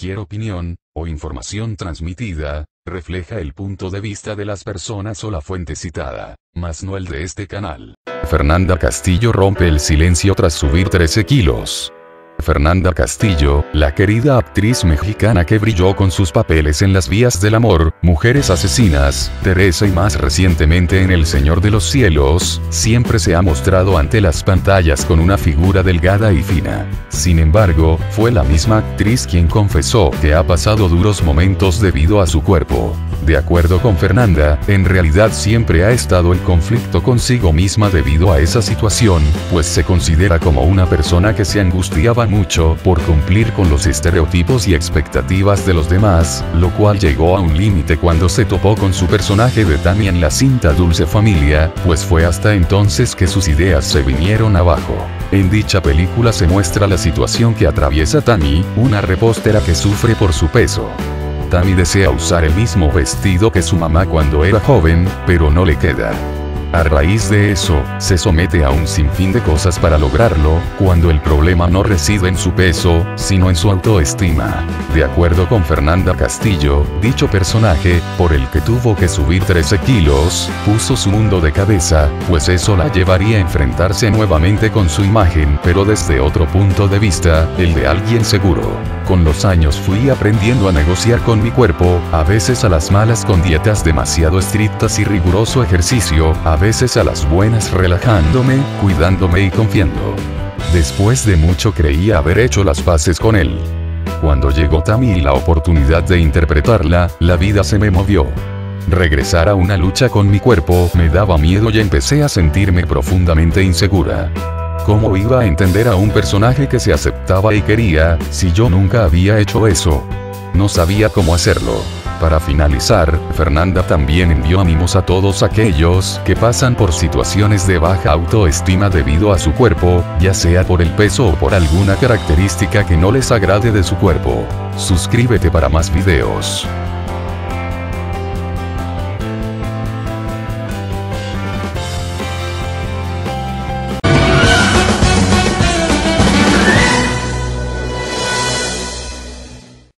cualquier opinión, o información transmitida, refleja el punto de vista de las personas o la fuente citada, mas no el de este canal. Fernanda Castillo rompe el silencio tras subir 13 kilos. Fernanda Castillo, la querida actriz mexicana que brilló con sus papeles en Las vías del amor, Mujeres asesinas, Teresa y más recientemente en El Señor de los cielos, siempre se ha mostrado ante las pantallas con una figura delgada y fina. Sin embargo, fue la misma actriz quien confesó que ha pasado duros momentos debido a su cuerpo. De acuerdo con Fernanda, en realidad siempre ha estado en conflicto consigo misma debido a esa situación, pues se considera como una persona que se angustiaba mucho por cumplir con los estereotipos y expectativas de los demás, lo cual llegó a un límite cuando se topó con su personaje de Tammy en la cinta Dulce Familia, pues fue hasta entonces que sus ideas se vinieron abajo. En dicha película se muestra la situación que atraviesa Tammy, una repostera que sufre por su peso. Tammy desea usar el mismo vestido que su mamá cuando era joven, pero no le queda. A raíz de eso, se somete a un sinfín de cosas para lograrlo, cuando el problema no reside en su peso, sino en su autoestima. De acuerdo con Fernanda Castillo, dicho personaje, por el que tuvo que subir 13 kilos, puso su mundo de cabeza, pues eso la llevaría a enfrentarse nuevamente con su imagen, pero desde otro punto de vista, el de alguien seguro. Con los años fui aprendiendo a negociar con mi cuerpo, a veces a las malas con dietas demasiado estrictas y riguroso ejercicio, a veces a las buenas relajándome, cuidándome y confiando. Después de mucho creía haber hecho las paces con él. Cuando llegó Tammy y la oportunidad de interpretarla, la vida se me movió. Regresar a una lucha con mi cuerpo me daba miedo y empecé a sentirme profundamente insegura. ¿Cómo iba a entender a un personaje que se aceptaba y quería, si yo nunca había hecho eso? No sabía cómo hacerlo. Para finalizar, Fernanda también envió ánimos a todos aquellos que pasan por situaciones de baja autoestima debido a su cuerpo, ya sea por el peso o por alguna característica que no les agrade de su cuerpo. Suscríbete para más videos.